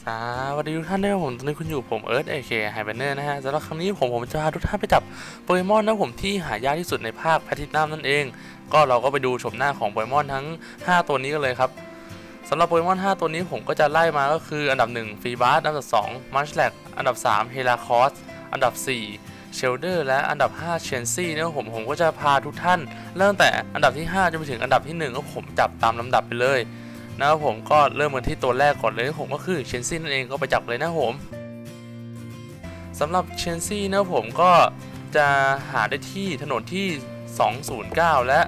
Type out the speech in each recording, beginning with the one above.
สวัสดีทุกท่านด้วยผมตอนนี้คุณอยู่ผมเอิร์ธAKไฮเบเนอร์นะฮะสำหรับครั้งนี้ผมจะพาทุกท่านไปจับโปเกมอนนะผมที่หายากที่สุดในภาคแพทินัมนั่นเองก็เราก็ไปดูชมหน้าของโปเกมอนทั้ง5ตัวนี้กันเลยครับสำหรับโปเกมอน5ตัวนี้ผมก็จะไล่มาก็คืออันดับ1ฟีบาสอันดับ2มัชแลกอันดับ3เฮลาคอสอันดับ4เชลเดอร์และอันดับ5เชนซี่นะผมก็จะพาทุกท่านเริ่มแต่อันดับที่5จนไปถึงอันดับที่1ก็ผมจับตามลำดับไปเลยนะครับผมก็เริ่มกันที่ตัวแรกก่อนเลยผมก็คือเชนซี่นั่นเองก็ไปจับเลยนะผมสำหรับเชนซี่นะผมก็จะหาได้ที่ถนนที่209และ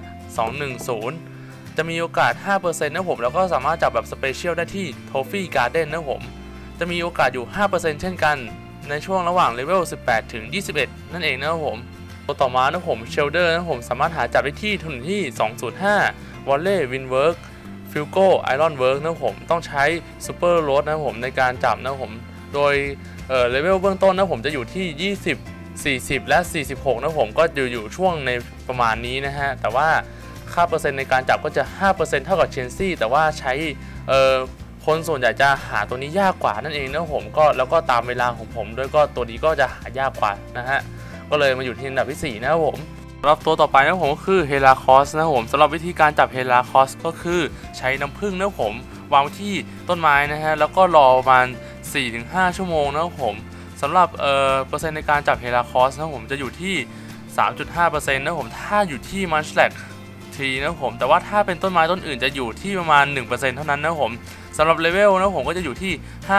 210จะมีโอกาส 5% นะผมแล้วก็สามารถจับแบบสเปเชียลได้ที่โทฟี่การ์เด้นนะผมจะมีโอกาสอยู่ 5% เช่นกันในช่วงระหว่างเลเวล18ถึง21นั่นเองนะผมตัวต่อมานะผมเชลเดอร์นะผมสามารถหาจับได้ที่ถนนที่205วอลเล่วินเวิร์กฟิลโก้ไอรอนเวิร์กนะผมต้องใช้ซูเปอร์โรดนะผมในการจับนะผมโดยเลเวลเบื้องต้นนะผมจะอยู่ที่20 40และ46นะผมก็อยู่ช่วงในประมาณนี้นะฮะแต่ว่าค่าเปอร์เซ็นต์ในการจับก็จะ 5% เท่ากับเชนซี่แต่ว่าใช้คนส่วนใหญ่จะหาตัวนี้ยากกว่านั่นเองนะผมก็แล้วก็ตามเวลาของผมด้วยก็ตัวนี้ก็จะหายากกว่านะฮะก็เลยมาอยู่ที่อันดับที่4นะครับผมสำหรับตัวต่อไปนะผมก็คือเฮลาคอสนะผมสำหรับวิธีการจับเฮลาคอสก็คือใช้น้ำผึ้งนะผมวางที่ต้นไม้นะฮะแล้วก็รอประมาณ 4-5 ชั่วโมงนะผมสำหรับเปอร์เซ็นต์ในการจับเฮลาคอสนะผมจะอยู่ที่ 3.5% นะผมถ้าอยู่ที่มัชแลกทีนะผมแต่ว่าถ้าเป็นต้นไม้ต้นอื่นจะอยู่ที่ประมาณ 1% เท่านั้นนะผมสำหรับเลเวลนะผมก็จะอยู่ที่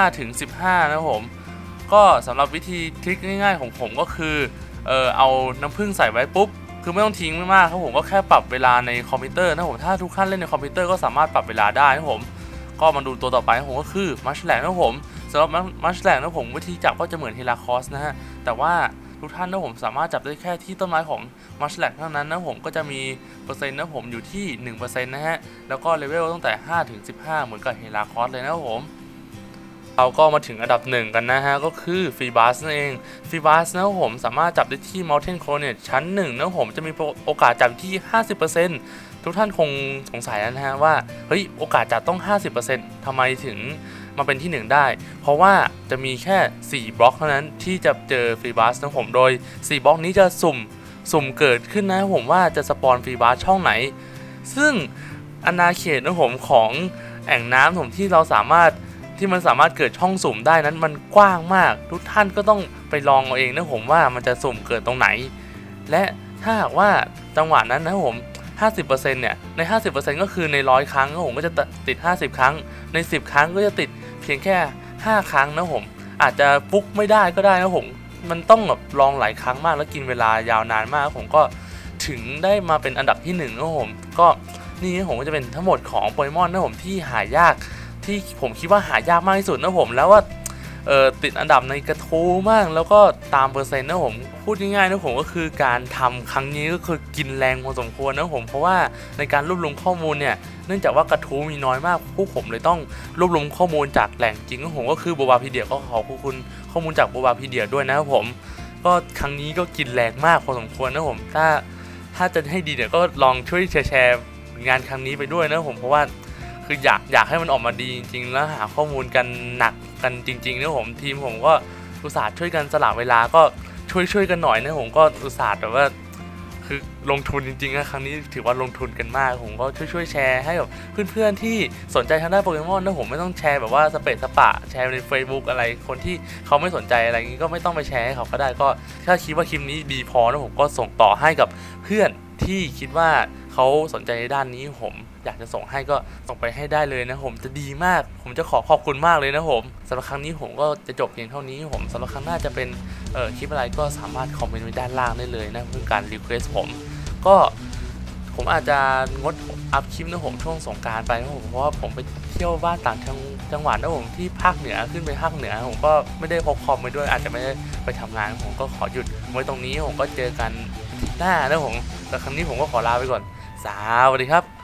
5-15นะผมก็สำหรับวิธีทริคง่ายๆของผมก็คือเอาน้ำผึ้งใส่ไว้ปุ๊บคือไม่ต้องทิ้งไม่มากครับผมก็แค่ปรับเวลาในคอมพิวเตอร์นะผมถ้าทุกท่านเล่นในคอมพิวเตอร์ก็สามารถปรับเวลาได้นะผมก็มาดูตัวต่อไปนะผมก็คือมัชแลกนะผมสำหรับมัชแลกนะผมวิธีจับก็จะเหมือนเฮลาคอสนะฮะแต่ว่าทุกท่านนะผมสามารถจับได้แค่ที่ต้นไม้ของมัชแลกเท่านั้นนะผมก็จะมีเปอร์เซ็นต์นะผมอยู่ที่ 1% นะฮะแล้วก็เลเวลตั้งแต่5-15เหมือนกับเฮลาคอสเลยนะผมเราก็มาถึงอันดับ1กันนะฮะก็คือฟีบาสนั่นเองฟีบาสนะผมสามารถจับได้ที่ Mountain Coronet ชั้น1นะผมจะมีโอกาสจับที่ 50% ทุกท่านคงสงสัยนะฮะว่าเฮ้ยโอกาสจับต้อง 50% ทำไมถึงมาเป็นที่1ได้เพราะว่าจะมีแค่4บล็อกเท่านั้นที่จะเจอฟีบาสนะผมโดย4บล็อกนี้จะสุ่มเกิดขึ้นนะผมว่าจะสปอนฟีบาสช่องไหนซึ่งอาณาเขตนะผมของแอ่งน้ำผมที่มันสามารถเกิดช่องสุ่มได้นั้นมันกว้างมากทุกท่านก็ต้องไปลองเอาเองนะผมว่ามันจะสุ่มเกิดตรงไหนและถ้าหากว่าจังหวะนั้นนะผม 50% เนี่ยใน 50% ก็คือใน100ครั้งนะผมก็จะติด50ครั้งใน10ครั้งก็จะติดเพียงแค่5ครั้งนะผมอาจจะฟุกไม่ได้ก็ได้นะผมมันต้องแบบลองหลายครั้งมากแล้วกินเวลายาวนานมากผมก็ถึงได้มาเป็นอันดับที่1นะผมก็นี่ผมก็จะเป็นทั้งหมดของโปเกมอนนะผมที่หายากที่ผมคิดว่าหายากมากที่สุดนะผมแล้วว่าติดอันดับในกระทู้มากแล้วก็ตามเปอร์เซ็นต์นะผมพูดง่ายๆนะผมก็คือการทำครั้งนี้ก็คือกินแรงพอสมควรนะผมเพราะว่าในการรวบรวมข้อมูลเนี่ยเนื่องจากว่ากระทู้มีน้อยมากพวกผมเลยต้องรวบรวมข้อมูลจากแหล่งจริงของผมก็คือโบบาพีเดียก็ขอบคุณข้อมูลจากโบบาพีเดียด้วยนะครับผมก็ครั้งนี้ก็กินแรงมากพอสมควรนะผมถ้าจะให้ดีเนี่ยก็ลองช่วยแชร์งานครั้งนี้ไปด้วยนะผมเพราะว่าคืออยากให้มันออกมาดีจริงๆแล้วหาข้อมูลกันหนักกันจริงๆนะผมทีมผมก็อุตส่าห์ช่วยกันสละเวลาก็ช่วยกันหน่อยนะผมก็อุตส่าห์แต่ว่าคือลงทุนจริงๆนะครั้งนี้ถือว่าลงทุนกันมากผมก็ช่วยแชร์ให้กับเพื่อนๆที่สนใจทางด้านโปเกมอนนะผมไม่ต้องแชร์แบบว่าสเปซสปะแชร์ใน Facebook อะไรคนที่เขาไม่สนใจอะไรงี้ก็ไม่ต้องไปแชร์ให้เขาก็ได้ก็ถ้าคิดว่าคลิปนี้ดีพอนะผมก็ส่งต่อให้กับเพื่อนที่คิดว่าเขาสนใจในด้านนี้ผมอยากจะส่งให้ก็ส่งไปให้ได้เลยนะผมจะดีมากผมจะขอบคุณมากเลยนะผมสำหรับครั้งนี้ผมก็จะจบเพียงเท่านี้ผมสำหรับครั้งหน้าจะเป็นคลิปอะไรก็สามารถคอมเมนต์ไว้ด้านล่างได้เลยนะเพื่อการรีเควสผมก็ผมอาจจะงดอัพคลิปนะผมช่วงสงกรานต์ไปนะผมเพราะว่าผมไปเที่ยวบ้านต่างจังหวัดนะผมที่ภาคเหนือขึ้นไปภาคเหนือผมก็ไม่ได้พกคอมไปด้วยอาจจะไม่ได้ไปทำงานผมก็ขอหยุดไว้ตรงนี้ผมก็เจอกันหน้านะผมแต่ครั้งนี้ผมก็ขอลาไปก่อนสวัสดีครับ